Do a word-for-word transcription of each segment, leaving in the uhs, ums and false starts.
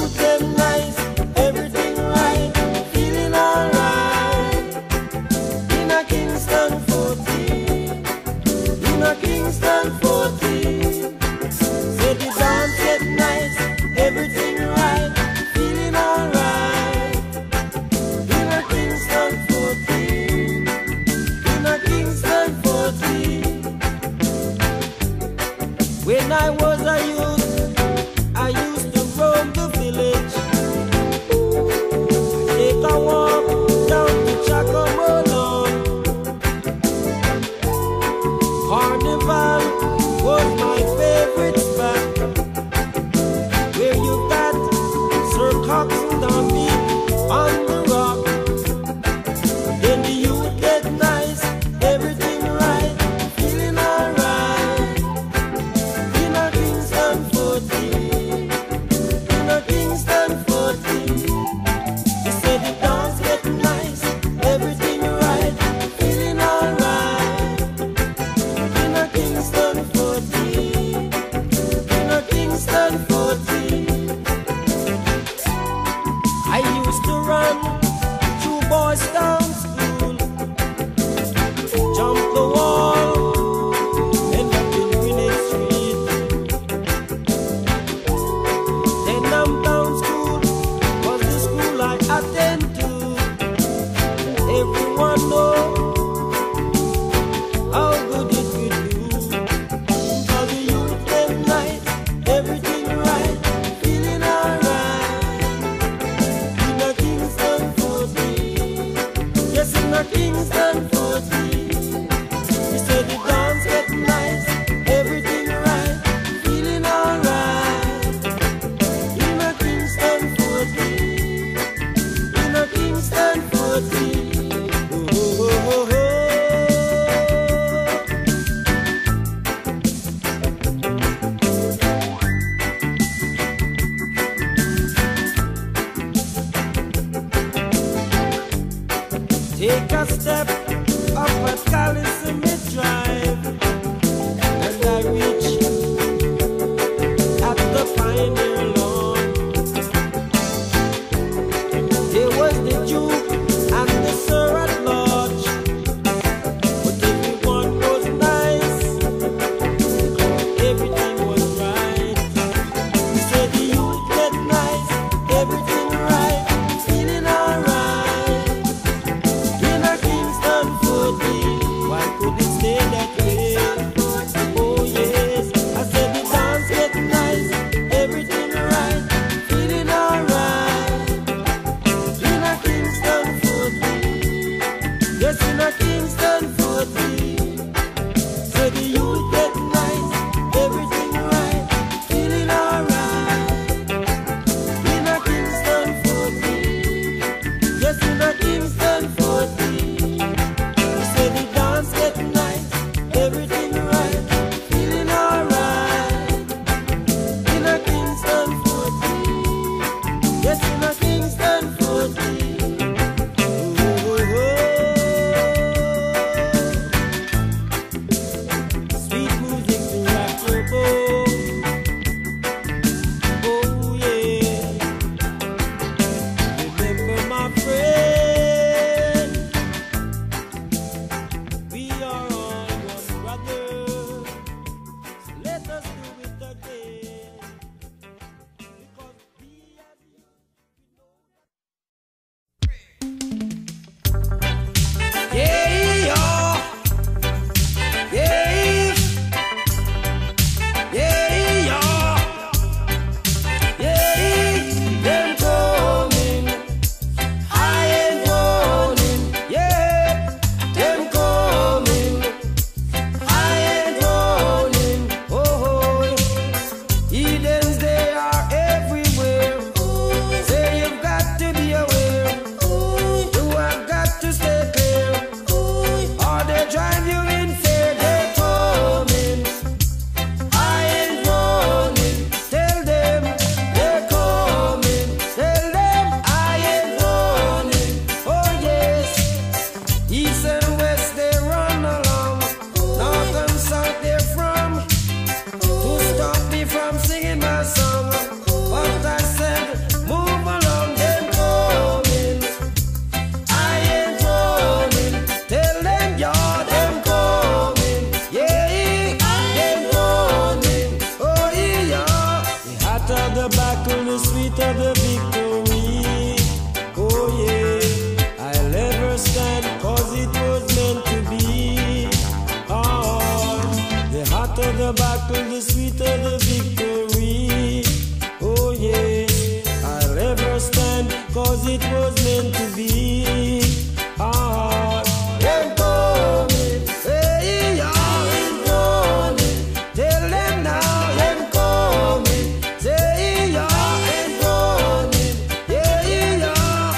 youth them nice, everything right, feeling alright. In a Kingston fourteen, in a Kingston fourteen. Say the dance get nice, everything right, feeling alright. In a Kingston fourteen, in a Kingston fourteen. When I was a youth, I used to roam the village, take a walk down to Chacomolo. Carnival was my favorite spot, where you got Sir Cox and Donkey on the rock. Then the youth get nice, everything right, feeling alright. In a Kingston fourteen, in a Kingston fourteen. You say the dance get nice, everything right, feeling alright. In a Kingston fourteen, in a Kingston fourteen. I used to run through Boys Town School, jump the wall, end up in Greenwich Street. Then Downtown School was the school I attend to. Everyone know how good it could do. For the youth them nice, everything right, feeling alright. In a Kingston fourteen, yes, in a Kingston fourteen. You say the dance get nice, everything right, feeling alright. In a Kingston fourteen, in a Kingston fourteen. Oh, oh, oh, oh. Take a step up at Calisymit Drive, and I reach at the Pioneer Lawn. There was the Duke and the Sir at Lodge, but everyone was nice, everything was right. We said the youth get nice, everything right, feeling alright. In a Kingston fourteen, why could it stay that way? of the victory. Oh yeah, I'll ever stand, cause it was meant to be. Oh, the hotter the battle, the sweeter the victory. Oh yeah, I'll ever stand, cause it was meant to be. Oh, them coming, hey, yeah, them coming. Tell them now, them coming. Say, yeah, them coming. Yeah, yeah.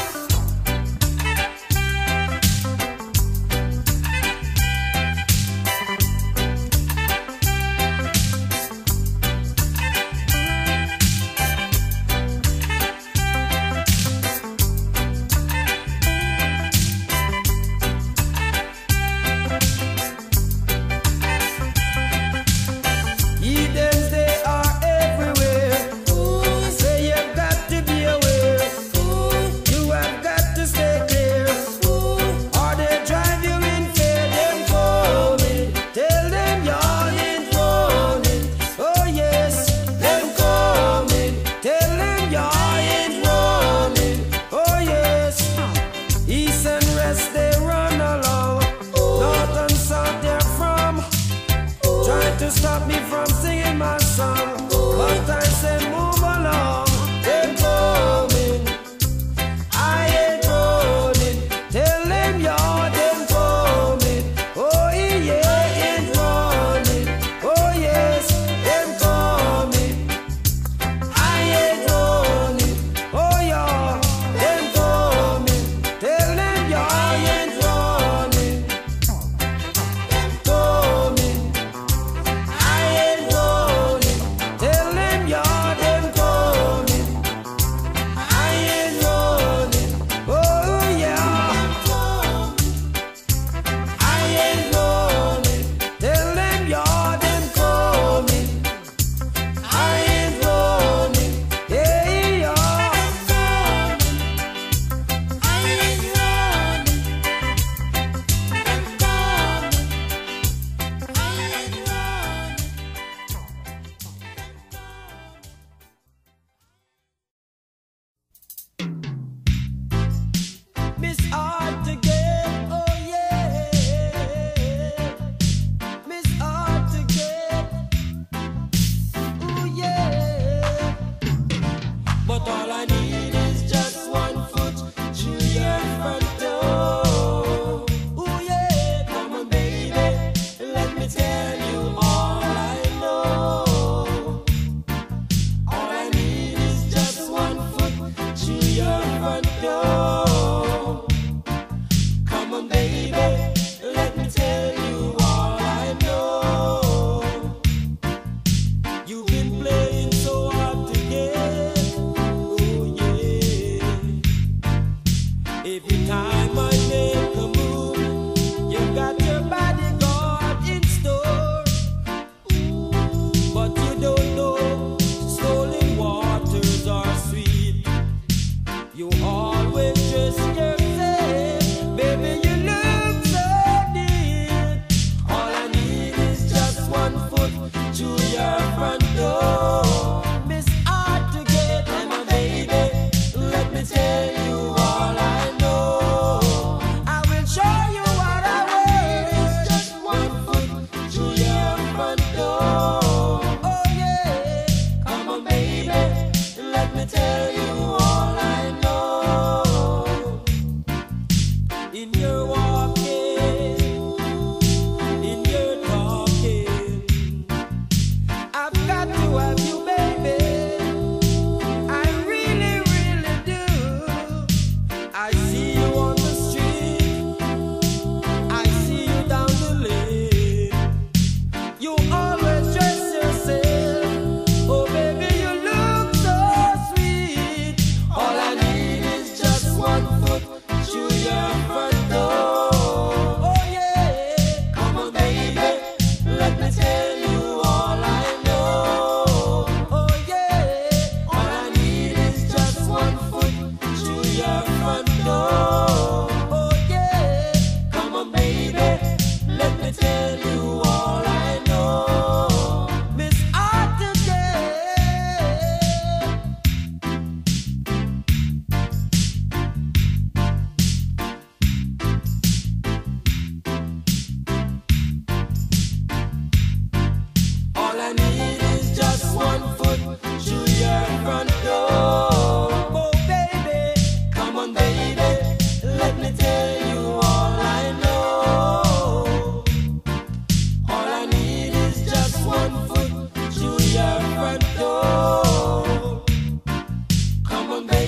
Heathens, they are everywhere. I say you've got to be aware. You have got to stay clear, or they drive you in fear. Them coming, tell them you're in running. Oh yes, them coming, tell them you're in running. Oh yes, east and west they run along, north and south they're from, trying to stop me from singing my song, but I say move along. They're coming, I ain't running. Tell them you're them coming. Oh yeah, ain't running. Oh yes, them coming, I ain't running. Oh yeah, them coming. Tell them you ain't running. Coming, I ain't running. Tell them you're them coming. I ain't running. Oh yeah, I ain't running. Tell them you're them coming. I ain't running. Yeah, yeah. I ain't running. Miss Hard to get, oh yeah. Miss Hard to get, oh yeah. But all I need is just one foot through your front door. Oh yeah, come on baby, let me tell you all I know. All I need is just one foot through your front door. Come on baby, let me tell you all I know. You've been playing so hard to get, oh yeah. Every time I make a move, you got your bodyguard in store. But you don't know, stolen waters are sweet. You always dress yourself, baby, you look so neat. All I need is just one foot to your front door. Miss Hard to get, come on baby, let me tell you all I know. I will show you what I want. Just one foot to your front door. Oh yeah, come on baby, let me tell you all I know. In your walking, in your talking, I've got to have you, baby. I really, really do. I see you on the street, I see you down the lane. You always dress yourself, oh baby, you look so sweet.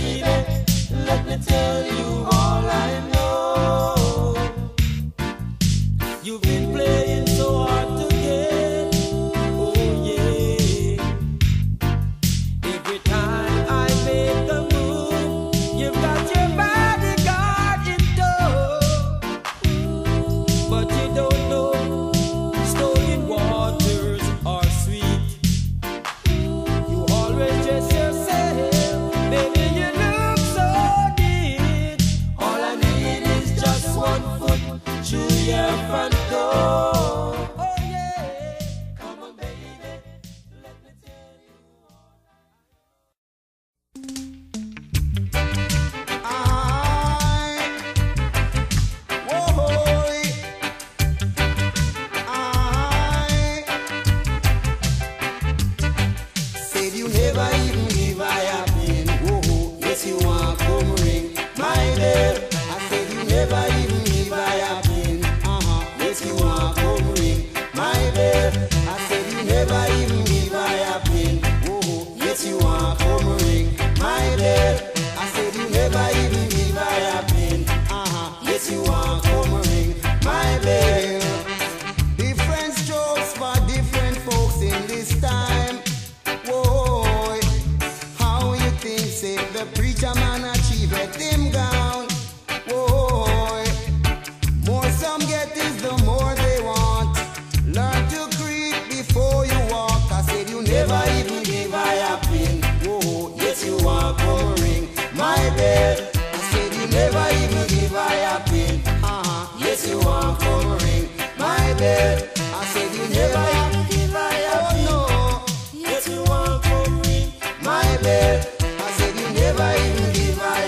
baby, let me tell you all I know. You've been playing so hard to get, oh yeah. Every time I make a move, you've got your bodyguard in tow. But you don't know, stolen waters are sweet. You always dress yourself, baby, you look so neat. All I need is just one foot through your front door. Oh yeah, come on baby, let me tell you all. I, whoa, I said you never even give I a pin. Whoa, yes you want come ring my bell. I said you never even give I a pin. Uh-huh, yes you want come ring my bell. I said you never even give I a pin. Whoa, yes you want come ring my bell. I said you never even give I a pin. Uh-huh, yes you want come ring my bell. Different strokes for different folks in this time. Whoa, how you think say the preacher man achieve it him down? Whoa, more some get is the more they want. Learn to creep before you walk. I said you never even give I a pin. Whoa, yes you want come ring my bell. I said you never even give I a pin. Uh-huh, yes you want come ring my bell. I said you never even give I a pin. Oh no, Yes, you want come ring my bell. I said you never even give I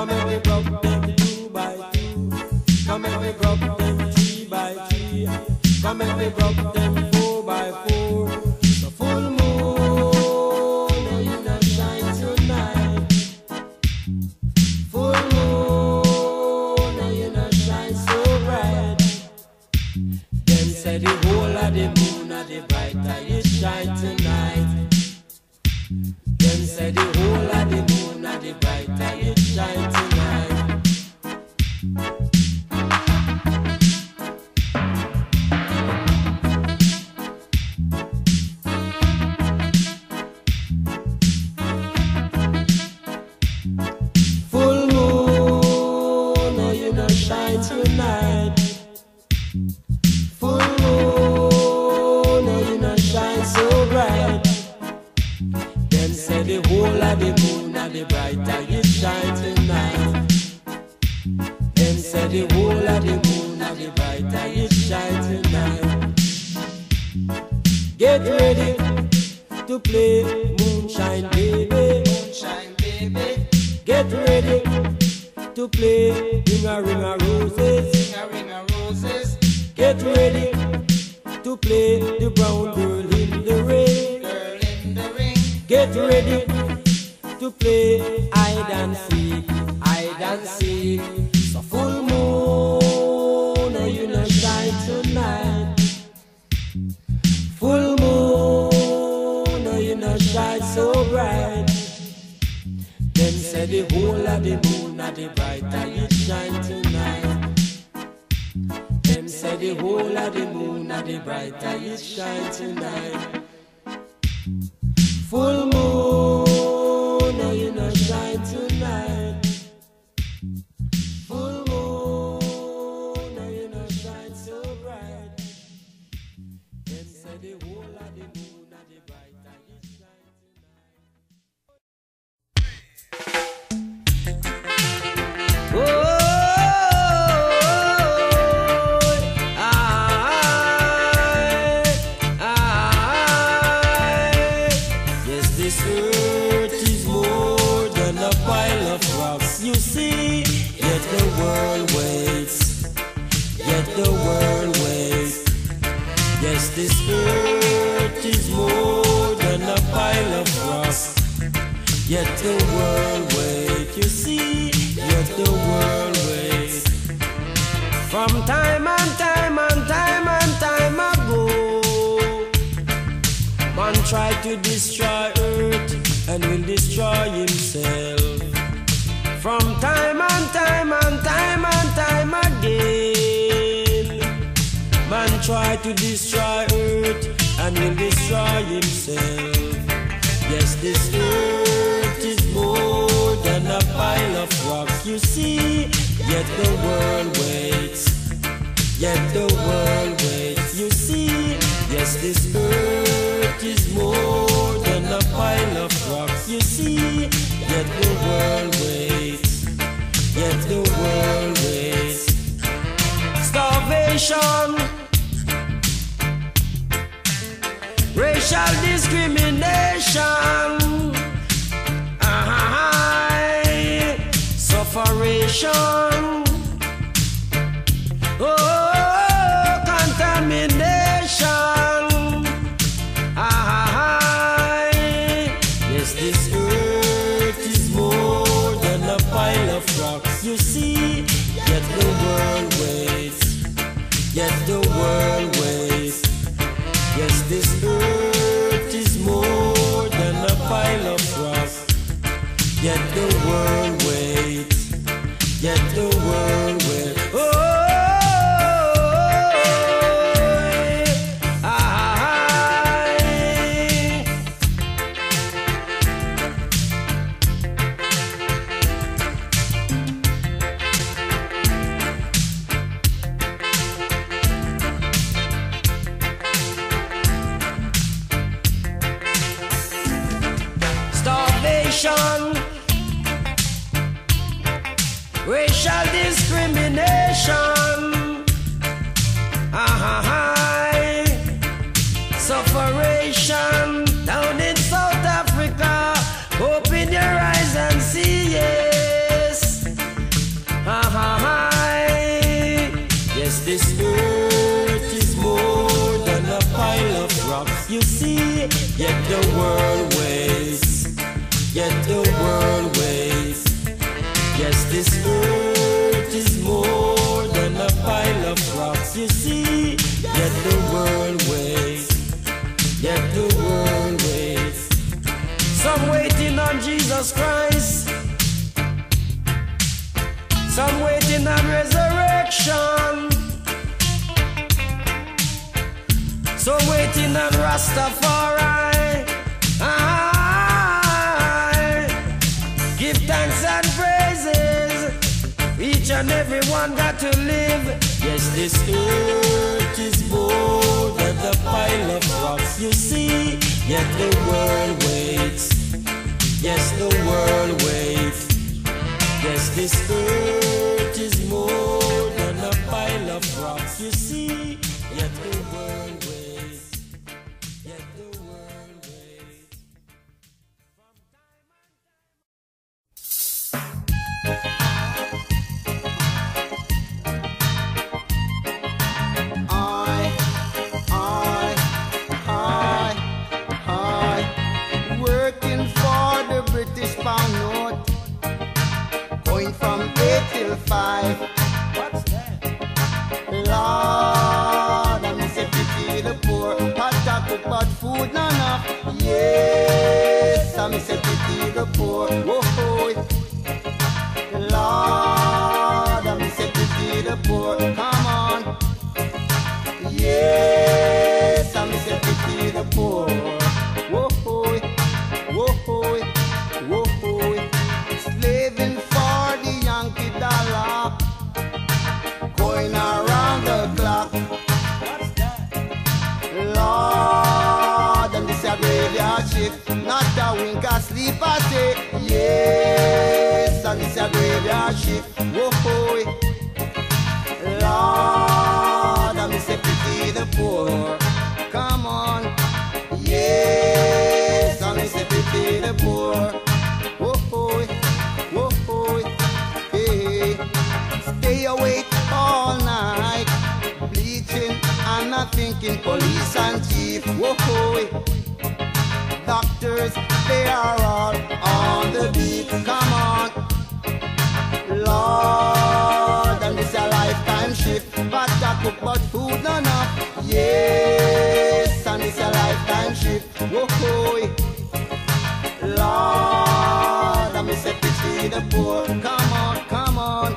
Come and we broke them two by two. Come and we broke them three by three. Come and we broke them four by four. The full moon, oh, you not shine tonight. Full moon, oh, you not shine so bright. Them say the whole of the moon are the brighter it shine tonight. Them say the whole of the moon are the brighter it shine tonight. Full moon, oh, you not shine tonight. Full moon, oh, you not shine so bright. Them say the whole of the moon and the brighter it shine tonight. Them say the whole of the moon and the brighter it shine tonight. Get ready to play moonshine baby. Moonshine baby, Get ready to play ring a ring a roses. sing a ring of roses. Get ready to play the brown girl in the rain. Girl in the ring, Get ready to play hide and seek, hide and seek. So full moon, oh, you not shine tonight. Full moon, oh, you not shine so bright. Them say the whole of the moon are the brighter it shine tonight. Them say the whole of the moon are the brighter it shine tonight. Full moon, oh, you not shine tonight. Full moon, oh, you not shine so bright. Them say the whole of the moon are the brighter it shine tonight. Oh. You see, yet the world waits, yet the world waits. Yes, this earth is more than a pile of rocks, yet the world waits. You see, yet the world waits. From time and time and time and time ago, man tried to destroy earth and will destroy himself. From time and time and time and time again, man try to destroy earth and will destroy himself. Yes, this earth is more than a pile of rocks. You see, yet the world waits, yet the world waits. You see, yes, this earth is more than a pile of rocks. You see, yet the world waits, yet the world waits. Starvation, racial discrimination, ah, sufferation, oh, contamination, ah, yes, this earth is more than a pile of rocks. You see, yet the world waits, yet the world waits. Yes, this earth is more than a pile of rocks, yet the world waits, yet the world waits. Oh, starvation, racial discrimination, ah, sufferation down in South Africa. Open your eyes and see, yes, this earth is more than a pile of rocks. You see, yet the world waits, yet the world waits. Yes, this earth is more than a pile of rocks. You see, yet the world waits, yet the world waits. Some waiting on Jesus Christ, some waiting on resurrection, some waiting on Rastafari. I give thanks and praises. Each and every one got to live. Yes, this earth is more than a pile of rocks. You see, yet the world waits. Yes, the world waits. Yes, this earth is more than a pile of rocks. You see, yet the world waits. Yet the world waits. I, I, I, I, working for the British pound note, going from eight till five. What's that? Lord, I'm say pity the poor, hot chocolate but food not enough. Yes, I'm say pity the poor. Whoa, Lord, I'm say pity the poor. Come on. Yes, I'm say pity the poor. Whoa, whoa, whoa, slaving for the Yankee dollar, going around the clock. What's that? Lord, and this a graveyard shift, not a wink of sleep I say. Yes, and this a graveyard shift. Whoa, Lord, and this a pity the poor. Come on. Yes, and this a pity the poor. Whoa, whoa, hey. Stay awake all night, bleaching and not thinking, police and chief. Whoa, doctors, they are all on the beat. Come on, Lord, and this a lifetime shift. But I cook but food not enough. Yes, and this a lifetime shift. Whoa, Lord, I'm say pity the poor. Come on, come on.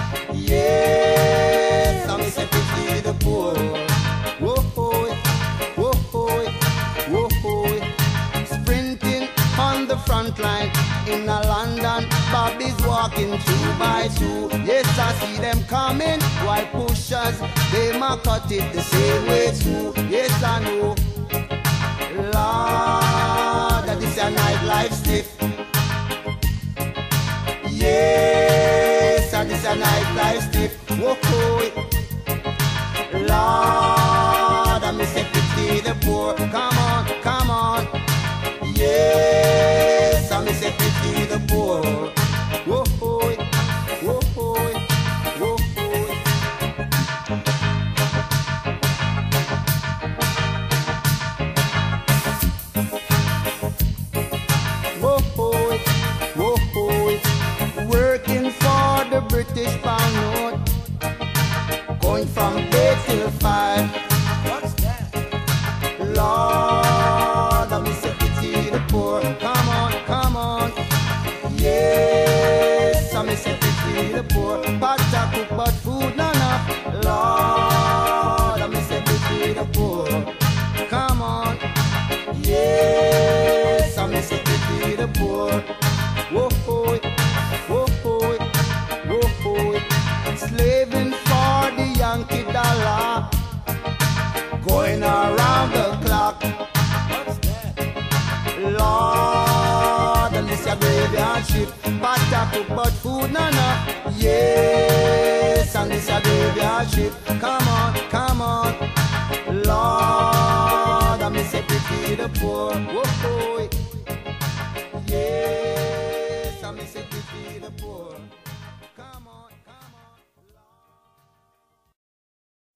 Yes, I'm say pity the poor. Whoa, whoa, whoa, sprinting on the front line in a London. Bobby's walking two by two. Yes, I see them coming. While pushers, they might cut it the same way too. Yes, I know. Lord, that is a nightlife stiff. Yes, that is a nightlife stiff. Whoa, Lord, I'm say pity the poor. Come on, come on. Yes, I'm say pity the poor. Whoa, whoa, whoa, whoa. Working for the British pound note, going from eight till five. What's that? Lord, I'm say pity the poor. Come on, come on. Yes, I'm say pity the poor. Pot a cook but food not enough. Lord, I'm say pity the poor. Come on. Yes, I'm say pity the poor. Whoa, whoa, whoa, whoa, slaving for the Yankee dollar, going around the clock. What's that? Lord, and this a graveyard shift, but I cook but food not enough. Yes, and this a graveyard shift. Come on, come on, Lord, I'm say pity the poor. Whoa, yes, I'm say pity the poor. Come on.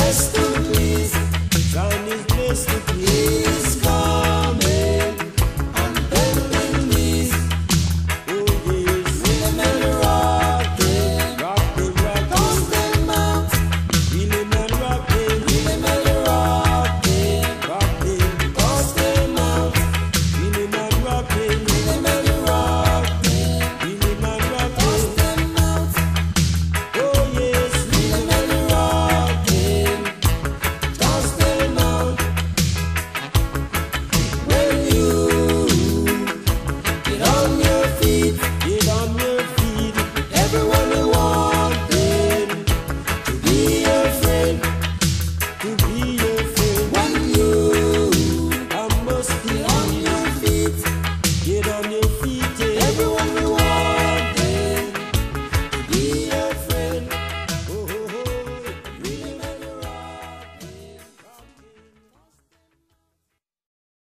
West